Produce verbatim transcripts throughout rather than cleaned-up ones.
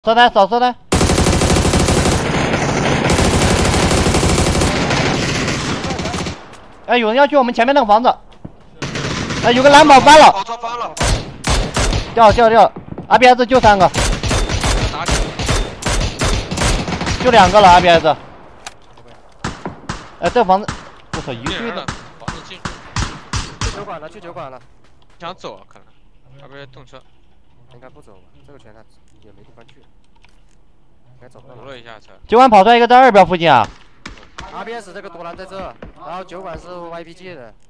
射弹，扫射弹。哎，有人要去我们前面那个房子。哎，有个蓝宝翻了， 跑车翻了， 掉掉掉 ，R B S 就三个，就两个了 R B S。哎，这房子，我操，一堆的。 房子进去酒馆了，去酒馆了。 想走啊，可能，要不然动车。 应该不走吧？这个拳他也没地方去。应该走不堵了一下车。 酒馆跑出来一个在二标附近啊。 R B S 这个多兰在这，然后酒馆是 Y P G 的。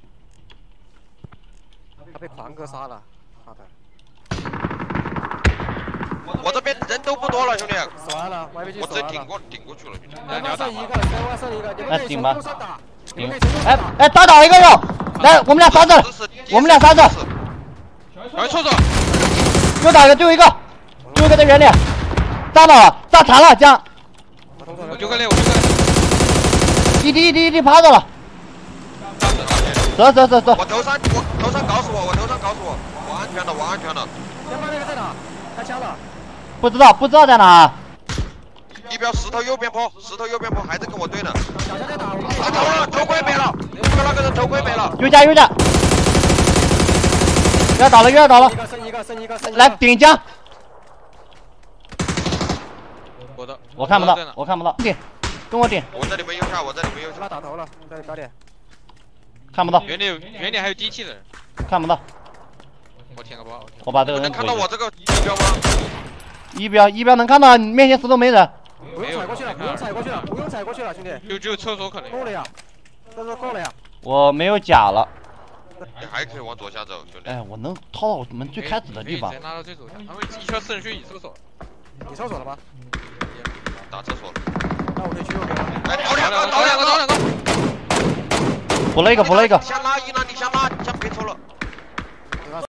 他被狂哥杀了，好的。 我这边人都不多了，兄弟。 死完了 ，Y P G 死完了。 我直接顶过顶过去了，兄弟。 前方剩一个，前方剩一个，你们可以从路上打。 顶。哎哎，打倒一个肉，来，我们俩杀这，我们俩杀这。 哎，错错。 又打一个，最后一个，最后一个在原地，炸倒了，炸残了，将。 我丢个链，我丢个链。 一滴一滴一滴趴着了。 走走走走！ 我头上，我头上搞死我，我头上搞死我，我安全了，我安全了。 前方那个在哪？开枪了。 不知道，不知道在哪。 一标石头右边坡，石头右边坡还在跟我对呢。 小枪在哪？ 他头了，头盔没了，那个那个人头盔没了。 右家右家。又要倒了，又要倒了。 一个剩一个，剩一个，剩一个。 来顶江。 我的， 我看不到，我看不到。顶，跟我顶。 我这里没右下，我这里没右下。 他打头了，对，高点。 看不到， 原点原点还有低气的人， 看不到。 我舔个包， 我把这个人能看到我这个一标吗？ 一标一标能看到，面前石头没人。 不用踩过去了，不用踩过去了，不用踩过去了，兄弟。 就只有厕所可能。 够了呀，厕所够了呀。 我没有甲了。 你还可以往左下走，兄弟。 哎，我能掏到我们最开始的地方。 直接拿到最左下，他们一圈四人区，你厕所。 你厕所了吗？ 打厕所。 那我可以去右边了。 哎，倒两个，倒两个，倒两个。 补了一个，补了一个。 先拉一呢，你先拉。